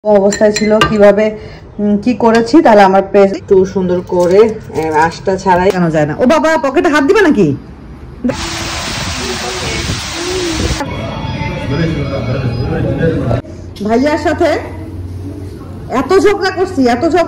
অবস্থায় ছিল কিভাবে কি করেছি তাহলে আমার পেজ একটু সুন্দর করে আঁশটা ছাড়াই কেন যায় না। ও বাবা পকেটে হাত দিবে নাকি? ভাইয়ার সাথে এত ঝগড়া করছি।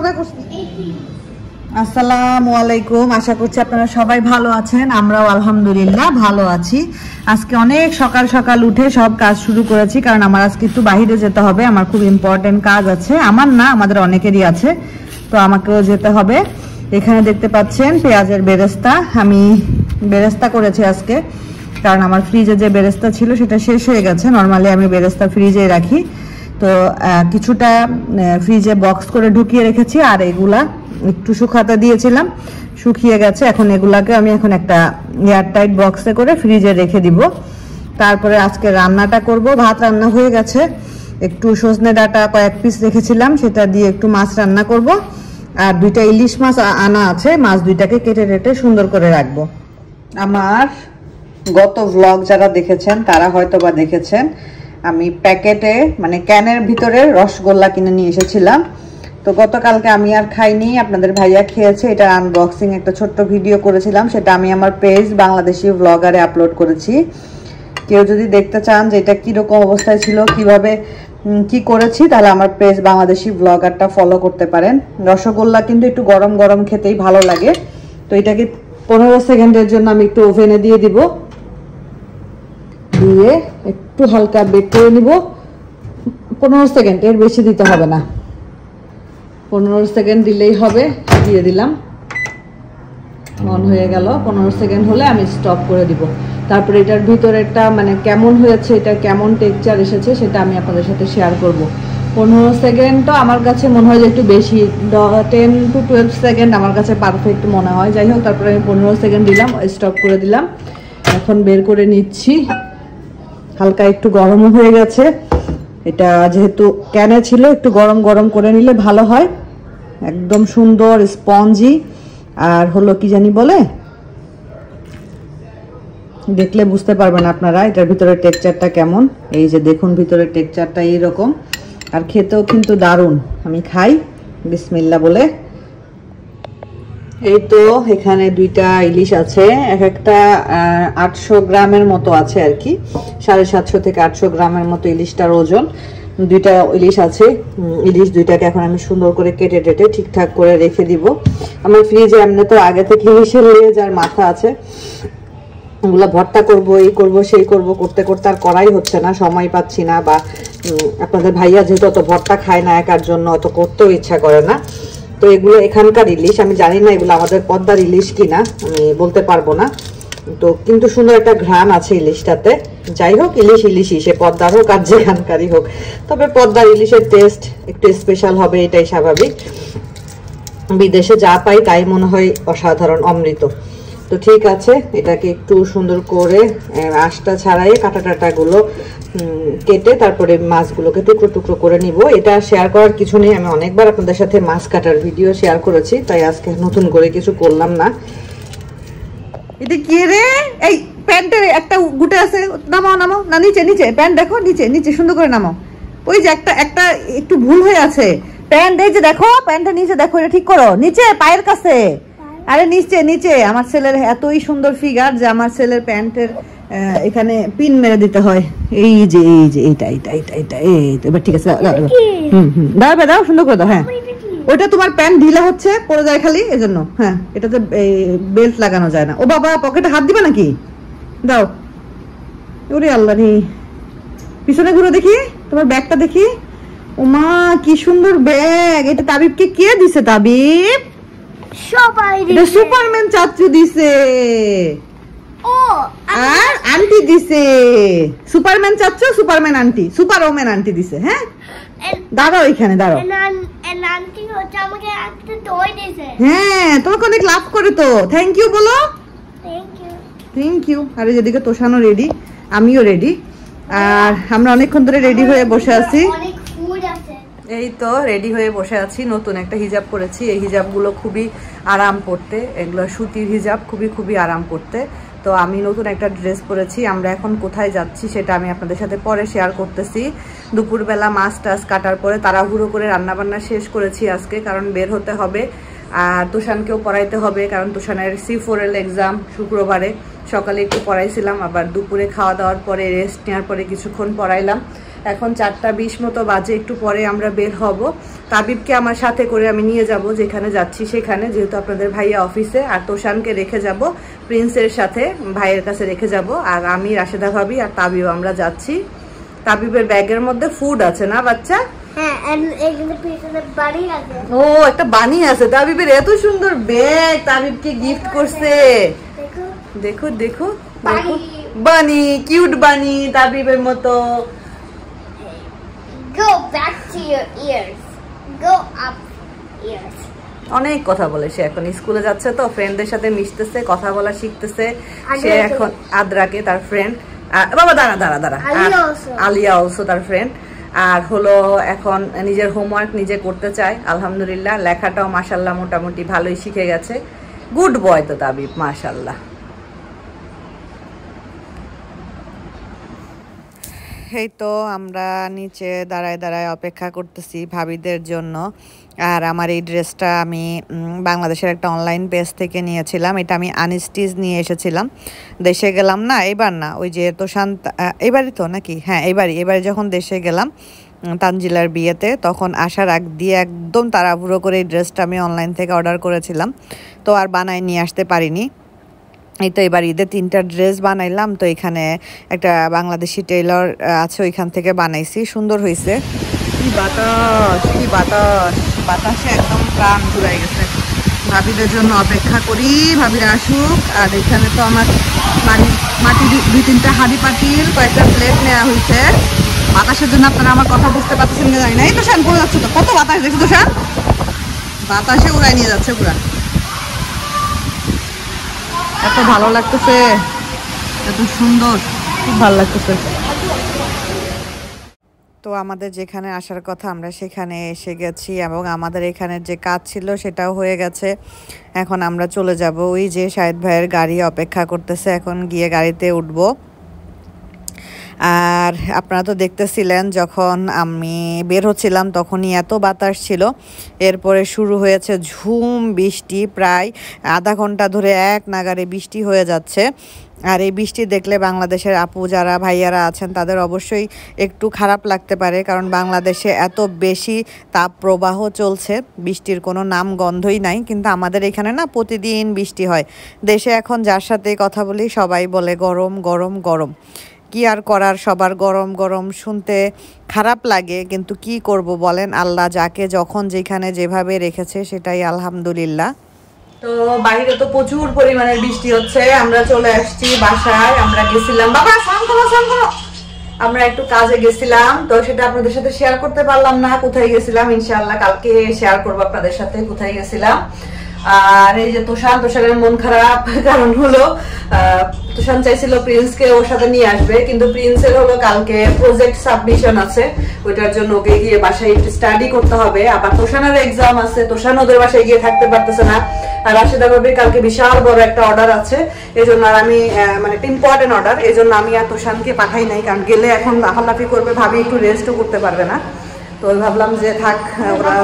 আসসালামু আলাইকুম, আশা করছি আপনারা সবাই ভালো আছেন। আমরাও আলহামদুলিল্লাহ ভালো আছি। আজকে অনেক সকাল সকাল উঠে সব কাজ শুরু করেছি, কারণ আমার আজকে একটু বাইরে যেতে হবে। আমার খুব ইম্পর্টেন্ট কাজ আছে, আমার না আমাদের অনেকেরই আছে, তো আমাকেও যেতে হবে। এখানে দেখতে পাচ্ছেন পেঁয়াজের বেরেস্তা, আমি বেরেস্তা করেছি আজকে, কারণ আমার ফ্রিজে যে বেরেস্তা ছিল সেটা শেষ হয়ে গেছে। নর্মালি আমি বেরেস্তা ফ্রিজে রাখি, তো কিছুটা ফ্রিজে বক্স করে ঢুকিয়ে রেখেছি, আর এগুলা একটু শুকাতে দিয়েছিলাম, শুকিয়ে গেছে। এখন এগুলাকে আমি এখন একটা এয়ারটাইট বক্সে করে ফ্রিজে রেখে দিব। তারপরে আজকে রান্নাটা করব। ভাত রান্না হয়ে গেছে, একটু সজনে ডাঁটা কয়েক পিস রেখেছিলাম, সেটা দিয়ে একটু মাছ রান্না করব। আর দুইটা ইলিশ মাছ আনা আছে, মাছ দুইটাকে কেটে কেটে সুন্দর করে রাখবো। আমার গত ভ্লগ যারা দেখেছেন তারা হয়তো বা দেখেছেন, আমি প্যাকেটে মানে ক্যানের ভিতরে রসগোল্লা কিনে নিয়ে এসেছিলাম। তো গতকালকে আমি আর খাইনি, আপনাদের ভাইয়া খেয়েছে। এটা আনবক্সিং একটা ছোট্ট ভিডিও করেছিলাম, সেটা আমি আমার পেজ বাংলাদেশি ব্লগারে আপলোড করেছি। কেউ যদি দেখতে চান যে এটা কিরকম অবস্থায় ছিল, কিভাবে কি করেছি, তাহলে আমার পেজ বাংলাদেশি ব্লগারটা ফলো করতে পারেন। রসগোল্লা কিন্তু একটু গরম গরম খেতেই ভালো লাগে। তো এটাকে 15 সেকেন্ডের জন্য আমি একটু ওভেনে দিয়ে দিব, দিয়ে একটু হালকা বেক করে নিব। 15 সেকেন্ড, এর বেশি দিতে হবে না, 15 সেকেন্ড দিলেই হবে। দিয়ে দিলাম, অন হয়ে গেল। 15 সেকেন্ড হলে আমি স্টপ করে দিব। তারপরে এটার ভিতরে একটা মানে কেমন হয়েছে, এটা কেমন টেক্সচার এসেছে সেটা আমি আপনাদের সাথে শেয়ার করব। 15 সেকেন্ড তো আমার কাছে মনে হয় যে একটু বেশি, 10 to 12 সেকেন্ড আমার কাছে পারফেক্ট মনে হয়। যাই হোক, তারপরে আমি 15 সেকেন্ড দিলাম, স্টপ করে দিলাম। এখন বের করে নিচ্ছি। হালকা একটু গরমও হয়ে গেছে, এটা যেহেতু ক্যানে ছিল একটু গরম গরম করে নিলে ভালো হয়। একদম সুন্দর স্পঞ্জি, আর হলো কি জানি বলে, দেখলে বুঝতে পারবেন আপনারা এটার ভিতরে টেক্সচারটা কেমন। এই যে দেখুন ভিতরের টেক্সচারটা এইরকম, আর খেতেও কিন্তু দারুণ। আমি খাই বিসমিল্লাহ বলে। এই তো এখানে দুইটা ইলিশ আছে, এক একটা 800 গ্রামের মতো আছে আর কি, 750 থেকে 800 গ্রামের মতো ইলিশটার ওজন। দুইটা ইলিশ আছে। ইলিশ দুইটাকে এখন আমি সুন্দর করে কেটে টেটে ঠিকঠাক করে রেখে দিব। আমার ফ্রিজে এমনি তো আগে থেকে ইলিশের লেজ আর মাথা আছে, ওগুলো ভর্তা করব, এই করব সেই করব করতে করতে আর করাই হচ্ছে না, সময় পাচ্ছি না। বা আপনাদের ভাইয়া যেহেতু অত ভর্তা খায় না একার জন্য, অত করতেও ইচ্ছা করে না। তো এগুলো এখানকার ইলিশ, আমি জানি না এগুলো আমাদের পদ্মার ইলিশ কিনা, আমি বলতে পারবো না। তো কিন্তু সুন্দর একটা ঘ্রাণ আছে ইলিশটাতে। যাই হোক, ইলিশ ইলিশই, সে পদ্মার হোক আর যেখানকারই হোক, তবে পদ্মার ইলিশের টেস্ট একটু স্পেশাল হবে, এটাই স্বাভাবিক। বিদেশে যা পাই তাই মনে হয় অসাধারণ, অমৃত। তো ঠিক আছে, এটাকে একটু সুন্দর করে আঁশটা ছাড়াই কাটা টাটাগুলো কেটে তারপরে মাছগুলোকে টুকরো টুকরো করে নিব। এটা শেয়ার করার কিছু নেই, আমি অনেকবার আপনাদের সাথে মাছ কাটার ভিডিও শেয়ার করেছি, তাই আজকে নতুন করে কিছু করলাম না। এটা কি রে? এই প্যান্টের একটা গুটে আছে, নামাও নামাও না, নিচে নিচে প্যান্ট দেখো, নিচে নিচে সুন্দর করে নামাও। ওই যে একটা একটা একটু ভুল হয়ে আছে প্যান্ট, এই যে দেখো প্যান্টের নিচে দেখো, এটা ঠিক করো, নিচে পায়ের কাছে। আরে নিচে নিচে, আমার ছেলের এতই সুন্দর ফিগার যে আমার ছেলের প্যান্টের এখানে পিন মেরে দিতে হয়। এই যে এইটা এইটা এইটা এইটা, এই তো এবার ঠিক আছে। দাও দাও, সুন্দর করে দাও। হ্যাঁ, ওইটা তোমার প্যান্ট ঢিলা হচ্ছে, পড়ে যায় খালি, এজন্য। হ্যাঁ, এটাতে বেল্ট লাগানো যায় না। ও বাবা পকেটে হাত দিবে নাকি? দাও। ওরে আল্লাহ রে, পিছনে ঘুরে দেখি, তোমার ব্যাগটা দেখি। ও মা কি সুন্দর ব্যাগ! এটা তাবিবকে কে দিছে? তাবিব সবাই দিছে, এটা সুপারম্যান চাচু দিছে। ও আর আন্টি দিছে, সুপারম্যান চাচু, Superman aunty, super woman aunty দিছে। হ্যাঁ, দাঁড়াও এখানে দাঁড়াও। আন্টি হচ্ছে আমাকে একটা টয় দিছে। হ্যাঁ, তোমাকে অনেক লাভ করে তো। থ্যাংক ইউ বলো। Thank you thank you. আরে যেদিকে তোষানো রেডি, আমিও রেডি, আর আমরা অনেকক্ষণ ধরে রেডি হয়ে বসে আছি। এই তো রেডি হয়ে বসে আছি। নতুন একটা হিজাব পরেছি, এই হিজাবগুলো খুবই আরাম পড়তে, এগুলো সুতির হিজাব, খুবই খুবই আরাম পড়তে। তো আমি নতুন একটা ড্রেস পরেছি। আমরা এখন কোথায় যাচ্ছি সেটা আমি আপনাদের সাথে পরে শেয়ার করতেছি। দুপুরবেলা মাছ টাছ কাটার পরে তাড়াহুড়ো করে রান্নাবান্না শেষ করেছি আজকে, কারণ বের হতে হবে। আর তুষানকেও পড়াইতে হবে, কারণ তুষানের C4 এক্সাম শুক্রবারে। সকালে একটু পড়াইছিলাম, আবার দুপুরে খাওয়া দাওয়ার পরে রেস্ট নেওয়ার পরে কিছুক্ষণ পড়াইলাম। এখন 4:20 মতো বাজে, একটু পরে আমরা বের হব। তাবিবকে আমার সাথে করে আমি নিয়ে যাব যেখানে যাচ্ছি সেখানে, যেহেতু আপনাদের ভাইয়া অফিসে। আর তোষানকে রেখে যাব প্রিন্সের সাথে, ভাইয়ের কাছে রেখে যাব। আর আমি, রাশেদা ভাবি আর তাবিব আমরা যাচ্ছি। তাবিবের ব্যাগের মধ্যে ফুড আছে না বাচ্চা? হ্যাঁ, এখানে পিছনে বাড়ি আছে। ও, একটা বানি আছে। তাবিবের এত সুন্দর ব্যাগ তাবিবকে গিফট করছে। দেখো দেখো দেখো, বানি, কিউট বানি তাবিবের মতো। Go back to your ears. Go up ears. অনেক কথা বলে সে, এখন স্কুলে যাচ্ছে তো ফ্রেন্ডদের সাথে মিশতেছে, কথা বলা শিখতেছে সে এখন। আদ্রাকে তার ফ্রেন্ড, বাবা দাঁড়া দাঁড়া দাঁড়া, আলিয়া অলসো তার ফ্রেন্ড। আর হলো এখন নিজের হোমওয়ার্ক নিজে করতে চায়। আলহামদুলিল্লাহ, লেখাটাও মাশাল্লাহ মোটামুটি ভালোই শিখে গেছে। গুড বয় তো তাবিব, মাশাল্লাহ। এই তো আমরা নিচে দাঁড়ায় দাঁড়ায় অপেক্ষা করতেছি ভাবিদের জন্য। আর আমার এই ড্রেসটা আমি বাংলাদেশের একটা অনলাইন পেজ থেকে নিয়েছিলাম। এটা আমি আনস্টিচ নিয়ে এসেছিলাম, দেশে গেলাম না এবার, না ওই যে তোষান্ত এবারই তো নাকি, হ্যাঁ এবারে যখন দেশে গেলাম তানজিলার বিয়েতে, তখন আসার আগ দিয়ে একদম তাড়াহুড়ো করে এই ড্রেসটা আমি অনলাইন থেকে অর্ডার করেছিলাম। তো আর বানায় নিয়ে আসতে পারিনি। এই তো এবার ঈদে 3টা ড্রেস বানাইলাম। তো এখানে একটা বাংলাদেশি টেইলর আছে, ওইখান থেকে বানাইছি, সুন্দর হয়েছে। কি বাতাস, কি বাতাস, বাতাসে একদম প্রাণ ঘুরাই গেছে। ভাবিদের জন্য অপেক্ষা করি, ভাবিরা আসুক। আর এখানে তো আমার মাটি 2-3টা হাঁড়ি পাতিল, কয়েকটা প্লেট নেওয়া হয়েছে। বাতাসের জন্য আপনারা আমার কথা বুঝতে পারতেছেন না জানি না। এই তো শান করে যাচ্ছে, তো কত বাতাস দেখছো তো শান, বাতাসে উড়াই নিয়ে যাচ্ছে পুরা। এত ভালো লাগতেছে, এত সুন্দর, খুব ভালো লাগতেছে। তো আমাদের যেখানে আসার কথা আমরা সেখানে এসে গেছি, এবং আমাদের এখানে যে কাজ ছিল সেটাও হয়ে গেছে। এখন আমরা চলে যাব, ওই যে শাহিদ ভাইয়ের গাড়ি অপেক্ষা করতেছে, এখন গিয়ে গাড়িতে উঠব। আর আপনারা তো দেখতেছিলেন যখন আমি বের হচ্ছিলাম তখনই এত বাতাস ছিল। এরপরে শুরু হয়েছে ঝুম বৃষ্টি, প্রায় আধা ঘন্টা ধরে এক নাগাড়ে বৃষ্টি হয়ে যাচ্ছে। আর এই বৃষ্টি দেখলে বাংলাদেশের আপু যারা ভাইয়ারা আছেন তাদের অবশ্যই একটু খারাপ লাগতে পারে, কারণ বাংলাদেশে এত বেশি তাপ প্রবাহ চলছে, বৃষ্টির কোনো নাম গন্ধই নাই। কিন্তু আমাদের এখানে না প্রতিদিন বৃষ্টি হয়। দেশে এখন যার সাথে কথা বলি সবাই বলে গরম গরম গরম। কি আর করার, সবার গরম গরম শুনতে খারাপ লাগে, কিন্তু কি করব বলেন, আল্লাহ যাকে যখন যেখানে যেভাবে রেখেছে সেটাই আলহামদুলিল্লাহ। তো বাইরে তো প্রচুর পরিমাণের বৃষ্টি হচ্ছে। আমরা চলে আসছি বাসায়। আমরা গেছিলাম, বাবা সান করো, আমরা একটু কাজে গেছিলাম, তো সেটা আপনাদের সাথে শেয়ার করতে পারলাম না কোথায় গেছিলাম। ইনশাআল্লাহ কালকে শেয়ার করবো আপনাদের সাথে কোথায় গেছিলাম। আর এই যে তোষানের মন খারাপ, কারণ হলো তোষান চাইছিল প্রিন্সকে ওর সাথে নিয়ে আসবে, কিন্তু প্রিন্সের হলো কালকে প্রজেক্ট সাবমিশন আছে, ওইটার জন্য ওকে গিয়ে বাসায় একটু স্টাডি করতে হবে। আবার তোষানের এক্সাম আছে, তোষান ওদের বাসায় গিয়ে থাকতে পারতেছে না। আর রাশেদা ভাবির কালকে বিশাল বড় একটা অর্ডার আছে, এই জন্য আর আমি মানে ইম্পর্টেন্ট অর্ডার, এই জন্য আমি আর তোষানকে পাঠাই নাই, কারণ গেলে এখন লাফালাফি করবে, ভাবি একটু রেস্টও করতে পারবে না। তো ভাবলাম যে থাক ওরা।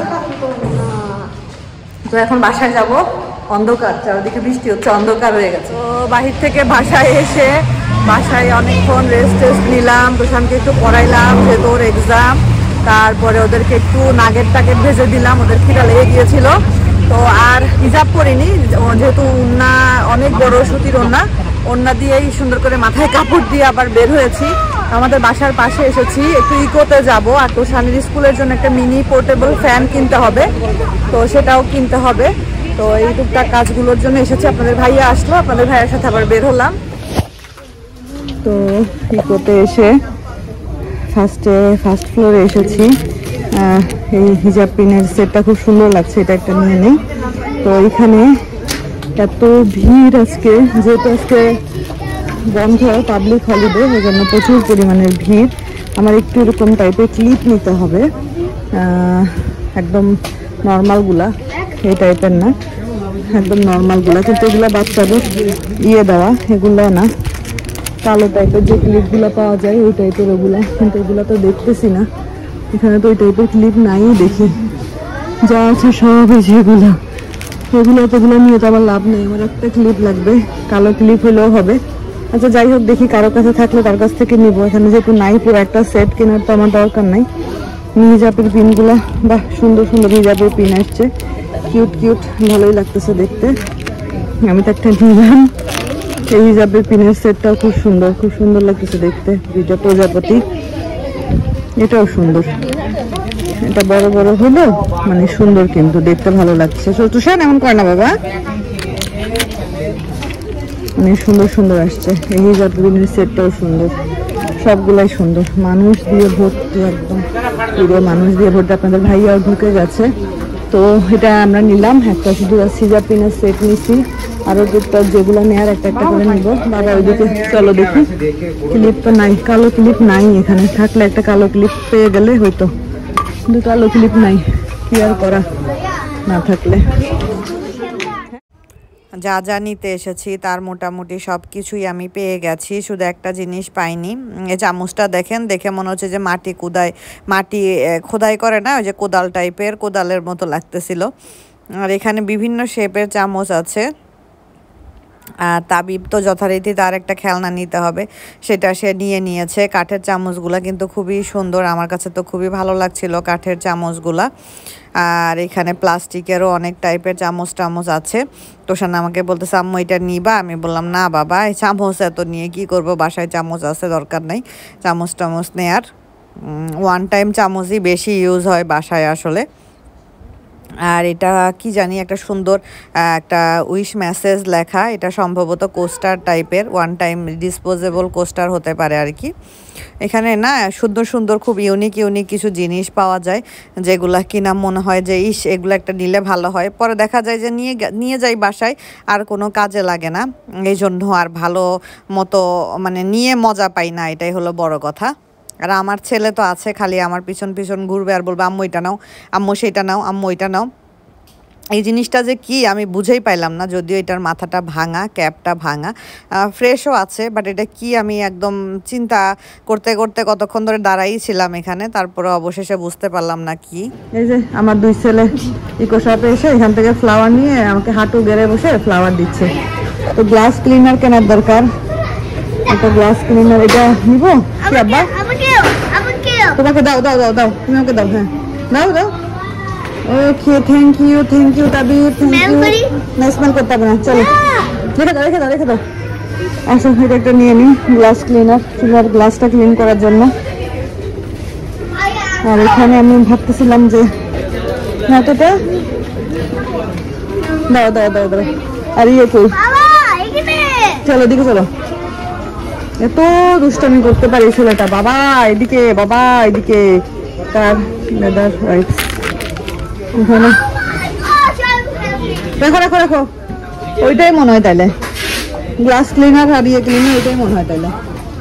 তো এখন বাসায় যাব, অন্ধকার, চারিদিকে বৃষ্টি হচ্ছে, অন্ধকার হয়ে গেছে। তো বাহির থেকে বাসায় এসে বাসায় অনেকক্ষণ রেস্ট নিলাম, তোষানকে একটু পড়াইলাম যেহেতু ওর এক্সাম। তারপরে ওদেরকে একটু নাগেট ভেজে দিলাম, ওদের খিদা লেগে গিয়েছিল। তো আর হিজাব করিনি, যেহেতু ওন্না অনেক বড় সুতির ওন্না দিয়েই সুন্দর করে মাথায় কাপড় দিয়ে আবার বের হয়েছি। আমাদের বাসার পাশে এসেছি, একটু ইকোতে যাব। আর তোষানের স্কুলের জন্য একটা মিনি পোর্টেবল ফ্যান কিনতে হবে, তো সেটাও কিনতে হবে। তো এই টুকটাক কাজগুলোর জন্য এসেছি। আপনাদের ভাইয়া আসলো, আপনাদের ভাইয়ের সাথে আবার বের হলাম। তো ইকোতে এসে ফার্স্ট ফ্লোরে এসেছি। এই হিজাব পিনের সেটটা খুব সুন্দর লাগছে, এটা একটা নিয়ে নেই। তো এখানে এত ভিড় আজকে, যেহেতু আজকে বন্ধ, পাবলিক হলিডে, এই জন্য প্রচুর পরিমাণের ভিড়। আমার একটু এরকম টাইপের ক্লিপ নিতে হবে, একদম নর্মালগুলা, এই টাইপের না। একদম নর্মাল গুলা, কিন্তু এগুলো বাচ্চাদের ইয়ে দেওয়া, এগুলো না কালো টাইপের যে ক্লিপগুলো পাওয়া যায় ওই টাইপের ওগুলা, কিন্তু এগুলো তো দেখতেছি না এখানে, তো ওই টাইপের ক্লিপ নাই দেখি, যা আছে সব যেগুলো এগুলো তোগুলো নিয়ে তো আবার লাভ নেই, আমার একটা ক্লিপ লাগবে, কালো ক্লিপ হলেও হবে। আচ্ছা যাই হোক, দেখি কারো কাছে থাকলে তার কাছ থেকে নিবো, এখানে যেহেতু নাই পুরো একটা সেট কেনার তো আমার দরকার নাই। হিজাবের পিনগুলা বাহ সুন্দর সুন্দর হিজাবের পিন আসছে, কিউট কিউট, ভালোই লাগতেছে দেখতে। আমি তো একটা নিলাম, এই হিজাবের পিনের সেটটাও খুব সুন্দর লাগতেছে দেখতে, দুইটা প্রজাপতি, এটাও সুন্দর, এটা বড় বড় হলো মানে সুন্দর, কিন্তু দেখতে ভালো লাগছে। তুষার এমন করে না বাবা, মানে সুন্দর আসছে। এই হিজাবের সেটটাও সুন্দর, সবগুলাই সুন্দর, মানুষ দিয়ে ভর্তি, একদম পুরো মানুষ দিয়ে ভর্তি। আপনাদের ভাইয়াও ঢুকে গেছে, তো এটা আমরা নিলাম একটা, শুধু হিজাব পিনের সেট নিছি, আরো টুকটাক যেগুলো নেয়ার একটা একটা করে নিব। বাবা ওইদিকে চলো দেখি, ক্লিপ তো নাই, কালো ক্লিপ নাই এখানে, থাকলে একটা কালো ক্লিপ পেয়ে গেলে হয়তো, কিন্তু কালো ক্লিপ নাই, কি আর করা না থাকলে। যা যা নিতে এসেছি তার মোটামুটি সব কিছুই আমি পেয়ে গেছি, শুধু একটা জিনিস পাইনি। এই চামচটা দেখেন, দেখে মনে হচ্ছে যে মাটি খোদাই করে না, ওই যে কোদাল টাইপের, কোদালের মতো লাগতেছিল। আর এখানে বিভিন্ন শেপের চামচ আছে। আর তাবিব তো যথারীতি তার একটা খেলনা নিতে হবে, সেটা সে নিয়েছে। কাঠের চামচগুলা কিন্তু খুবই সুন্দর, আমার কাছে তো খুবই ভালো লাগছিল কাঠের চামচগুলা। আর এখানে প্লাস্টিকেরও অনেক টাইপের চামচ আছে। তোষান আমাকে বলতেছে আম্মু এটা নিবা, আমি বললাম না বাবা, এই চামচ এত নিয়ে কি করব, বাসায় চামচ আছে, দরকার নেই চামচ নেয়ার। ওয়ান টাইম চামচই বেশি ইউজ হয় বাসায় আসলে। আর এটা কি জানি, একটা সুন্দর একটা উইশ মেসেজ লেখা, এটা সম্ভবত কোস্টার টাইপের, ওয়ান টাইম ডিসপোজেবল কোস্টার হতে পারে আর কি। এখানে না সুন্দর খুব ইউনিক কিছু জিনিস পাওয়া যায়, যেগুলা কিনা মনে হয় যে এগুলো একটা নিলে ভালো হয়, পরে দেখা যায় যে নিয়ে যাই বাসায় আর কোনো কাজে লাগে না, এই জন্য আর ভালো মতো মানে নিয়ে মজা পাই না, এটাই হলো বড় কথা। আর আমার ছেলে তো আছে, খালি আমার পিছন ঘুরবে আর বলবে আম্মু এটা নাও, আম্মু সেটা নাও, আম্মু এটা নাও। এই জিনিসটা যে কি আমি বুঝেই পাইলাম না, যদিও এটার মাথাটা ভাঙা, ক্যাপটা ভাঙা, ফ্রেশও আছে, বাট এটা কি আমি একদম চিন্তা করতে কতক্ষণ ধরে দাঁড়াই ছিলাম এখানে, তারপরে অবশেষে বুঝতে পারলাম না কি। এই যে আমার দুই ছেলে ইকো শপে এসে এখান থেকে ফ্লাওয়ার নিয়ে আমাকে হাঁটু গেড়ে বসে ফ্লাওয়ার দিচ্ছে। তো গ্লাস ক্লিনার কেনার দরকার, একটা গ্লাস ক্লিনার, এটা নিব কি আব্বা? তোমাকে দাও, তুমি আমাকে দাও, হ্যাঁ দাও। Okay, thank you Tabib, thank you. না স্মেল করতে হবে না, চলো রেখে দাও। আচ্ছা এটা একটা নিয়ে নিই, গ্লাস ক্লিনার, চুলার গ্লাসটা ক্লিন করার জন্য। আর এখানে আমি ভাবতেছিলাম যে হাতটা দাও। আর ইয়ে কই, চলো এদিকে চলো, এত দুষ্টামি করতে পারি ছেলেটা। বাবা এদিকে তার লেদার রাইটস রাখো, ওইটাই মনে হয় তাইলে গ্লাস ক্লিনার আর ইয়ে ক্লিনার, ওইটাই মনে হয় তাইলে।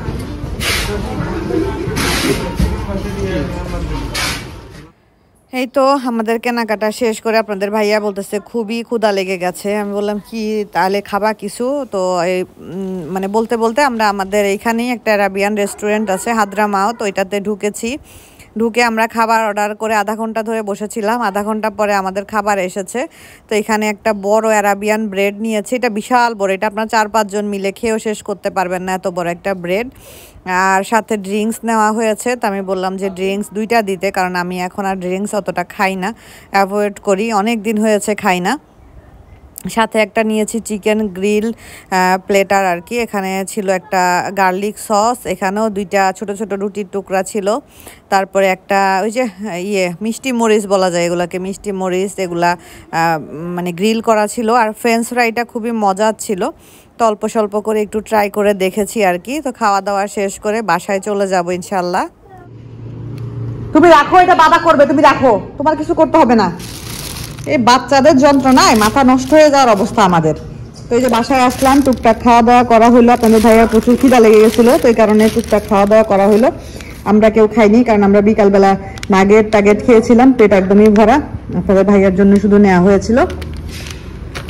এই তো আমাদের কেনাকাটা শেষ করে আপনাদের ভাইয়া বলতেছে খুবই ক্ষুধা লেগে গেছে। আমি বললাম কি তাহলে খাবা কিছু? তো এই মানে বলতে আমরা আমাদের এইখানেই একটা অ্যারাবিয়ান রেস্টুরেন্ট আছে হাদ্রামাও, তো ওইটাতে ঢুকে আমরা খাবার অর্ডার করে আধা ঘন্টা ধরে বসেছিলাম। আধা ঘন্টা পরে আমাদের খাবার এসেছে। তো এখানে একটা বড় অ্যারাবিয়ান ব্রেড নিয়েছি, এটা বিশাল বড়, এটা আপনার 4-5 জন মিলে খেয়েও শেষ করতে পারবেন না, এত বড় একটা ব্রেড। আর সাথে ড্রিঙ্কস নেওয়া হয়েছে। তো আমি বললাম যে ড্রিঙ্কস 2টা দিতে, কারণ আমি এখন আর ড্রিঙ্কস অতটা খাই না, অ্যাভয়েড করি, অনেক দিন হয়েছে খাই না। সাথে একটা নিয়েছি চিকেন গ্রিল প্লেটার আর কি, এখানে ছিল একটা গার্লিক সস, এখানেও 2টা ছোট ছোট রুটির টুকরা ছিল। তারপরে একটা ওই যে মিষ্টি মরিচ বলা যায় এগুলাকে, মিষ্টি মরিচ, এগুলা মানে গ্রিল করা ছিল। আর ফ্রেঞ্চ ফ্রাইটা খুবই মজার ছিল, তো অল্প স্বল্প করে একটু ট্রাই করে দেখেছি আর কি। তো খাওয়া দাওয়া শেষ করে বাসায় চলে যাব ইনশাল্লাহ। তুমি রাখো, এটা বাবা করবে, তুমি রাখো, তোমার কিছু করতে হবে না। এই বাচ্চাদের যন্ত্রণায় মাথা নষ্ট হয়ে যাওয়ার অবস্থা আমাদের। তো এই যে বাসায় আসলাম, টুকটাক খাওয়া দাওয়া করা হলো। আপনাদের ভাইয়া প্রচুর খিদা লেগে গেছিলো, তো এই কারণে টুকটাক খাওয়া দাওয়া করা হলো। আমরা কেউ খাইনি, কারণ আমরা বিকালবেলা নাগেট খেয়েছিলাম, পেট একদমই ভরা। আপনাদের ভাইয়ার জন্য শুধু নেওয়া হয়েছিল।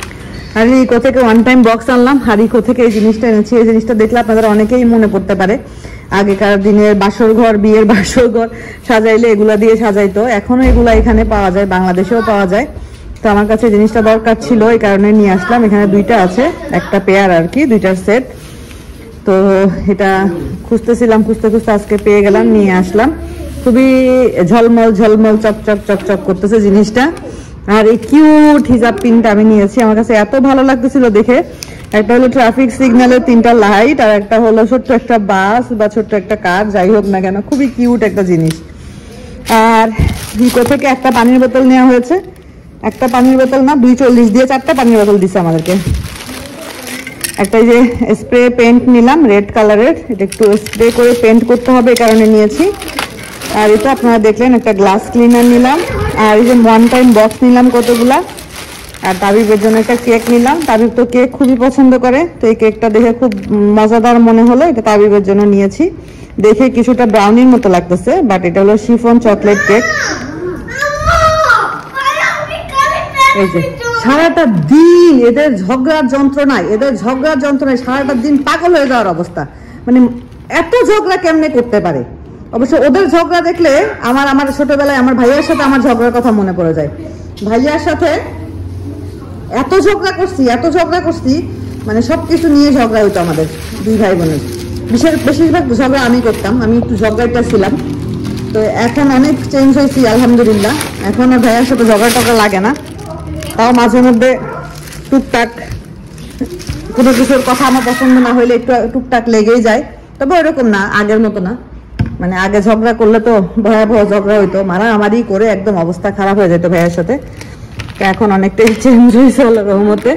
আর ইকো থেকে ওয়ান টাইম বক্স আনলাম, আর ইকো থেকে এই জিনিসটা এনেছি। এই জিনিসটা দেখলে আপনাদের অনেকেই মনে পড়তে পারে আগেকার দিনের বাসর ঘর, বিয়ের বাসর ঘর সাজাইলে এগুলা দিয়ে সাজাইতো। এখনো এগুলা এখানে পাওয়া যায়, বাংলাদেশেও পাওয়া যায়। তো আমার কাছে জিনিসটা দরকার ছিল, এই কারণে নিয়ে আসলাম। এখানে দুইটা আছে, একটা পেয়ার আর কি, দুইটার সেট। তো এটা খুঁজতেছিলাম, খুঁজতে খুঁজতে আজকে পেয়ে গেলাম, নিয়ে আসলাম। খুবই ঝলমল ঝলমল চকচক চকচক করতেছে জিনিসটা। আর এই কিউট হিজাব পিনটা আমি নিয়েছি, আমার কাছে এত ভালো লাগতেছিল দেখে। একটা হলো ট্রাফিক সিগন্যালের 3টা লাইট, আর একটা হলো ছোট্ট একটা বাস বা ছোট্ট একটা কার, যাই হোক না কেন খুবই কিউট একটা জিনিস। আর ইকো থেকে একটা পানির বোতল নেওয়া হয়েছে, একটা পানির বোতল না 2.40 দিয়ে 4টা পানির বোতল দিচ্ছে আমাদেরকে। একটা যে স্প্রে পেন্ট নিলাম রেড কালারের, এটা একটু স্প্রে করে পেন্ট করতে হবে এই কারণে নিয়েছি। আর এটা আপনারা দেখলেন একটা গ্লাস ক্লিনার নিলাম। আর এই যে ওয়ান টাইম বক্স নিলাম কতগুলা। আর তাবিবের জন্য একটা কেক নিলাম, তাবিব তো কেক খুবই পছন্দ করে, তো এই কেকটা দেখে খুব মজাদার মনে হলো, এটা তাবিবের জন্য নিয়েছি। দেখে কিছুটা ব্রাউনির মতো লাগতেছে, বাট এটা হলো শিফন চকলেট কেক। এই যে সারাটা দিন এদের ঝগড়ার যন্ত্রণায় সারাটা দিন পাগল হয়ে যাওয়ার অবস্থা। মানে এত ঝগড়া কেমনে করতে পারে? অবশ্য ওদের ঝগড়া দেখলে আমার ছোটবেলায় আমার ভাইয়ার সাথে আমার ঝগড়ার কথা মনে পড়ে যায়। ভাইয়ার সাথে এত ঝগড়া করছি, মানে সবকিছু নিয়ে ঝগড়া হইতো আমাদের দুই ভাই বোনের। বেশিরভাগ ঝগড়া আমি করতাম, আমি একটু ঝগড়াটা ছিলাম। তো এখন অনেক চেঞ্জ হয়েছি আলহামদুলিল্লাহ, এখন আর ভাইয়ার সাথে ঝগড়া টগড়া লাগে না। তাও মাঝে মধ্যে টুকটাক কোনো কিছুর কথা আমার পছন্দ না হইলে একটু টুকটাক লেগেই যায়, তবে ওরকম না, আগের মতো না। মানে আগে ঝগড়া করলে তো ভয়াবহ ঝগড়া হইতো, মারামারি করে একদম অবস্থা খারাপ হয়ে যেত ভাইয়ের সাথে। এখন অনেকটাই চেঞ্জ হয়েছে আল্লাহর রহমতে।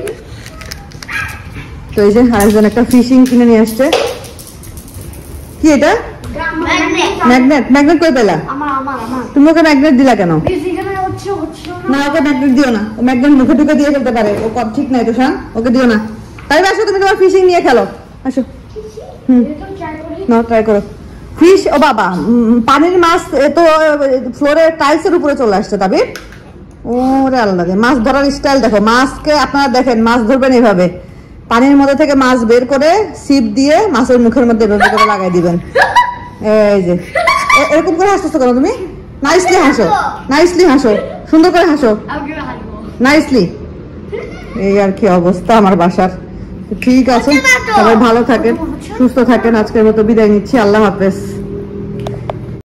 তো এই যে আরেকজন একটা ফিশিং কিনে নিয়ে আসছে। কি এটা? ম্যাগনেট কই পেলা? তুমি ওকে ম্যাগনেট দিলা কেন? না, ওকে ম্যাগনেট দিও না, ও ম্যাগনেট মুখে ঢুকে দিয়ে ফেলতে পারে, ও ঠিক নাই তো শান, ওকে দিও না। তাই আসো, তুমি তোমার ফিশিং নিয়ে খেলো, আসো। না, ট্রাই করো ফিশ। ও বাবা, পানির মাছ তো ফ্লোরে টাইলসের উপরে চলে আসছে। তবে ওরে আল্লাহ, মাছ ধরার স্টাইল দেখো। মাছকে আপনারা দেখেন, মাছ ধরবেন এইভাবে, পানির মধ্যে থেকে মাছ বের করে সিপ দিয়ে মাছের মুখের মধ্যে এভাবে করে লাগাই দিবেন। এই যে এরকম করে হাসতেছো কেন তুমি? নাইসলি হাসো, সুন্দর করে হাসো, নাইসলি। এই আর কি অবস্থা আমার বাসার। ঠিক আছে, সবাই ভালো থাকেন, সুস্থ থাকেন। আজকের মতো বিদায় নিচ্ছি, আল্লাহ হাফেজ।